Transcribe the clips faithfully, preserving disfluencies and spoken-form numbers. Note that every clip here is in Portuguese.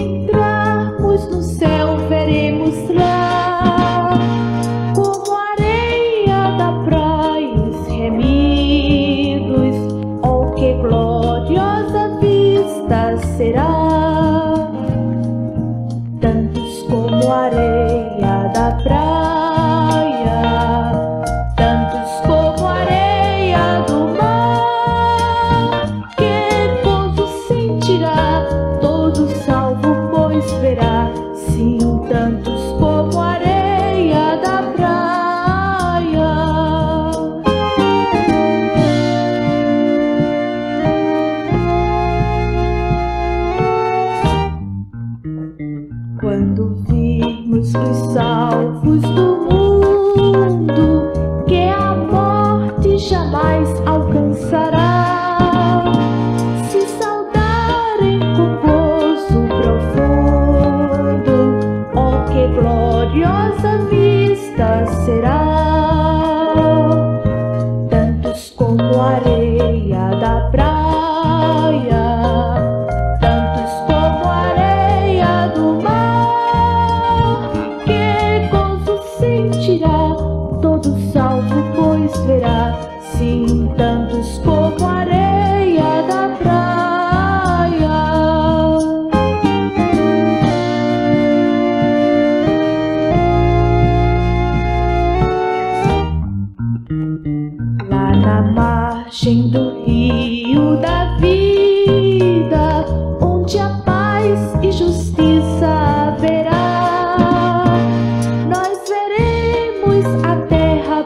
entrarmos no céu, veremos lá como areia da praia os remidos. Oh, que gloriosa vista será! Tantos como areia da praia, tantos como areia do mar. Que gozo sentirá todo salvo, pois verá, sim, tantos como areia da praia. Quando virmos os salvos do mundo, que a morte jamais alcançará, se saudarem com gozo profundo, oh, que gloriosa vista será! Tantos como areia da praia, tantos como areia do mar. Que gozo sentirá todo salvo, pois verá, sim, tantos como areia da praia. Lá na margem do rio da vida, onde a paz e justiça haverá, nós veremos a terra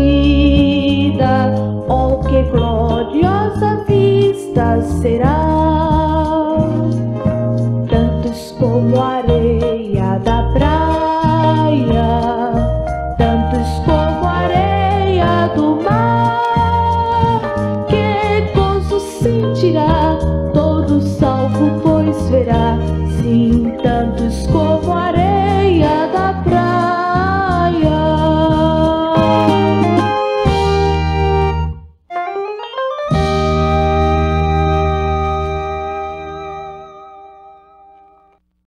prometida. Oh, que gloriosa vista será!